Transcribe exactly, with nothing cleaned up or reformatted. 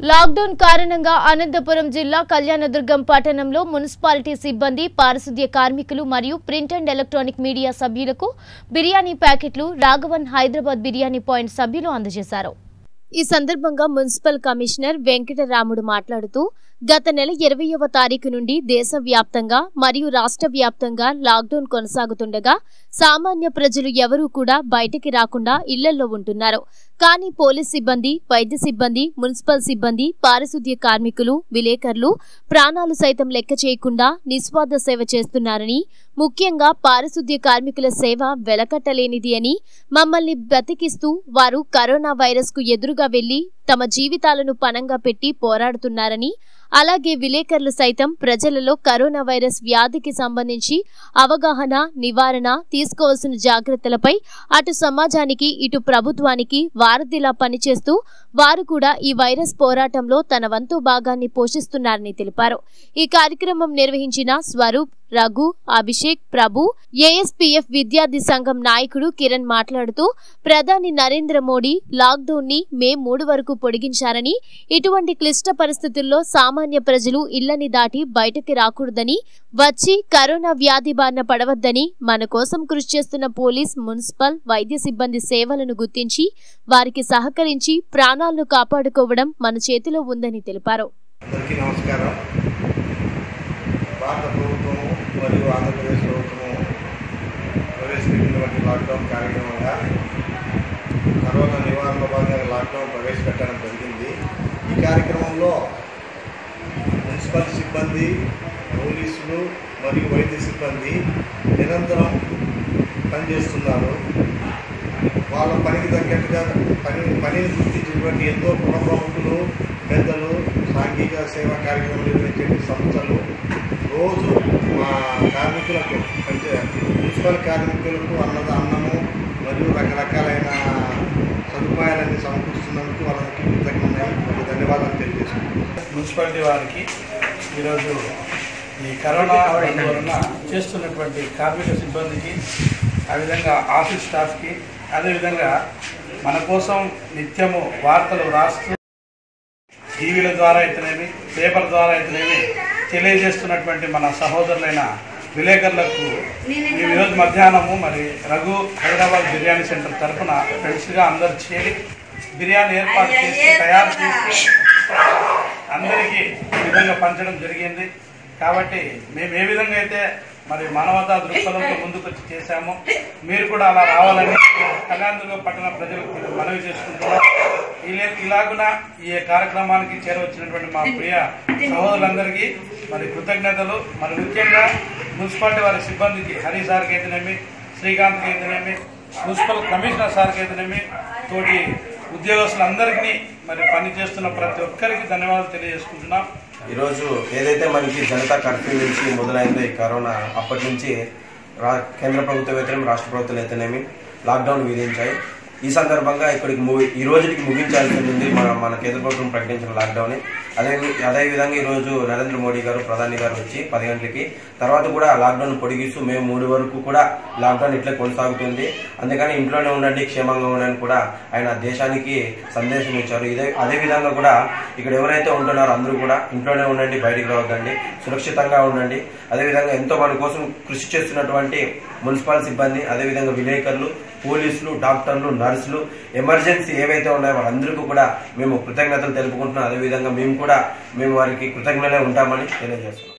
Lockdown కారణంగా అనంతపురం జిల్లా కళ్యాణదుర్గం పట్టణంలో మున్సిపాలిటీ సిబ్బంది, పారిశుద్ధ్య కార్మికులు మరియు ప్రింట్ అండ్ ఎలక్ట్రానిక్ మీడియా సభ్యులకు బిర్యానీ ప్యాకెట్లు రాఘవన్ హైదరాబాద్ బిర్యానీ పాయింట్ సభ్యులు అందజేశారు। ఈ సందర్భంగా మున్సిపల్ కమిషనర్ వెంకటరాముడు మాట్లాడుతూ గత నెల ఇరవైవ తారీఖు నుండి దేశవ్యాప్తంగా మరియు రాష్ట్ర వ్యాప్తంగా లాక్డౌన్ కొనసాగుతుండగా సామాన్య ప్రజలు ఎవరూ కూడా బయటికి రాకుండా ఇళ్లలో ఉంటున్నారు। కానీ పోలీస్ సిబ్బంది, వైద్య సిబ్బంది, మున్సిపల్ సిబ్బంది, పారిశుద్ధ్య కార్మికులు, విలేకరులు ప్రాణాలు సైతం లెక్క చేయకుండా నిస్వార్థ సేవ చేస్తున్నారని, ముఖ్యంగా పారిశుద్ధ్య కార్మికుల సేవ వెలకట్టలేనిది అని, మమ్మల్ని బతికిస్తూ వారు కరోనా వైరస్ కు ఎదురుగా వెళ్లి తమ జీవితాలను పణంగా పెట్టి పోరాడుతున్నారని, అలాగే విలేకరులు సైతం ప్రజలలో కరోనా వైరస్ వ్యాధికి సంబంధించి అవగాహన, నివారణ, తీసుకోవాల్సిన జాగ్రత్తలపై అటు సమాజానికి ఇటు ప్రభుత్వానికి వారధిలా పనిచేస్తూ వారు కూడా ఈ వైరస్ పోరాటంలో తన వంతు భాగాన్ని పోషిస్తున్నారని తెలిపారు। ఈ కార్యక్రమం నిర్వహించిన స్వరూప్, రఘు, అభిషేక్, ప్రభు, ఏఎస్పీఎఫ్ విద్యార్థి సంఘం నాయకుడు కిరణ్ మాట్లాడుతూ ప్రధాని నరేంద్ర మోడీ లాక్డౌన్ ని మే మూడు వరకు పొడిగించారని, ఇటువంటి క్లిష్ట పరిస్థితుల్లో సామాన్య ప్రజలు ఇళ్లని దాటి బయటకి రాకూడదని, వచ్చి కరోనా వ్యాధి బారిన పడవద్దని, మన కోసం కృషి చేస్తున్న పోలీస్, మున్సిపల్, వైద్య సిబ్బంది సేవలను గుర్తించి వారికి సహకరించి ప్రాణాలను కాపాడుకోవడం మన చేతిలో ఉందని తెలిపారు। భారత ప్రభుత్వము మరియు ఆంధ్రప్రదేశ్ ప్రభుత్వము ప్రవేశపెట్టినటువంటి లాక్డౌన్ కార్యక్రమంగా కరోనా నివారణలో భాగంగా లాక్డౌన్ ప్రవేశపెట్టడం జరిగింది। ఈ కార్యక్రమంలో మున్సిపల్ సిబ్బంది, పోలీసులు మరియు వైద్య సిబ్బంది నిరంతరం పనిచేస్తున్నారు। వాళ్ళ పనికి తగ్గట్టుగా పని పనిని గుర్తించినటువంటి ఎంతో కుల ప్రముఖులు, పెద్దలు, సాంఘిక సేవా కార్యక్రమాలు నిర్వహించే సంస్థలు రోజు మా కార్మికులకు అంటే మున్సిపల్ కార్మికులకు అన్నద అన్నము మరియు రకరకాలైన సదుపాయాలన్నీ సమకూరుస్తున్నందుకు వాళ్ళకి కృతజ్ఞతలు మరియు ధన్యవాదాలు తెలియజేస్తున్నాను। మున్సిపాలిటీ వారికి ఈరోజు ఈ కరోనా వలన చేస్తున్నటువంటి కార్మిక సిబ్బందికి, ఆ విధంగా ఆఫీస్ స్టాఫ్కి, అదేవిధంగా మన కోసం నిత్యము వార్తలు రాస్తూ టీవీల ద్వారా అయితేనేమి, పేపర్ ద్వారా అయితేనేమి తెలియజేస్తున్నటువంటి మన సహోదరులైన విలేకరులకు ఈ రోజు మధ్యాహ్నము మరి రఘు హైదరాబాద్ బిర్యానీ సెంటర్ తరఫున ఫ్రెండ్స్గా అందరు చేరి బిర్యానీ ఏర్పాటు చేసి తయారు చేసి అందరికీ ఈ విధంగా పంచడం జరిగింది। కాబట్టి మేము ఏ విధంగా అయితే మరి మానవతా దృక్పథంతో ముందుకు వచ్చి చేశామో మీరు కూడా అలా రావాలని కళ్యాణదుర్గం పట్టణ ప్రజలకు మనవి చేసుకుంటున్నాం। ఇలాగున ఈ కార్యక్రమానికి చేరవచ్చినటువంటి మా ప్రియ సహోదరులందరికీ మరి కృతజ్ఞతలు। మరి ముఖ్యంగా మున్సిపాలిటీ వారి సిబ్బందికి, హరి సార్కి అయితేనేమి, శ్రీకాంత్కి అయితేనేమి, మున్సిపల్ కమిషనర్ సార్కి అయితేనేమి, తోటి ఉద్యోగస్తులందరికీ మరి పనిచేస్తున్న ప్రతి ఒక్కరికి ధన్యవాదాలు తెలియజేసుకుంటున్నాం। ఈరోజు ఏదైతే మనకి జనతా కర్ఫ్యూ నుంచి మొదలైందో ఈ కరోనా, అప్పటి నుంచి కేంద్ర ప్రభుత్వం అయితేనేమి, రాష్ట్ర ప్రభుత్వాలు అయితేనేమి లాక్డౌన్ విధించాయి। ఈ సందర్భంగా ఇక్కడికి ఈ రోజుకి ముగించాల్సి ఉంది మన మన కేంద్ర ప్రభుత్వం ప్రకటించిన లాక్డౌన్। అదే అదేవిధంగా ఈరోజు నరేంద్ర మోడీ గారు, ప్రధాని గారు వచ్చి పది గంటలకి తర్వాత కూడా లాక్డౌన్ పొడిగిస్తూ మేము మూడు వరకు కూడా లాక్డౌన్ ఇట్లా కొనసాగుతుంది, అందుకని ఇంట్లోనే ఉండండి, క్షేమంగా ఉండండి కూడా ఆయన దేశానికి సందేశం ఇచ్చారు। ఇదే అదేవిధంగా కూడా ఇక్కడ ఎవరైతే ఉంటున్నారో అందరూ కూడా ఇంట్లోనే ఉండండి, బయటికి రావద్దండి, సురక్షితంగా ఉండండి। అదేవిధంగా ఎంతో మన కోసం కృషి చేస్తున్నటువంటి మున్సిపల్ సిబ్బంది, అదేవిధంగా విలేకరులు, పోలీసులు, డాక్టర్లు, నర్సులు, ఎమర్జెన్సీ ఏవైతే ఉన్నాయో వాళ్ళందరికీ కూడా మేము కృతజ్ఞతలు తెలుపుకుంటున్నాం। అదేవిధంగా మేము కూడా మేము వారికి కృతజ్ఞతలే ఉంటామని తెలియజేస్తున్నాం।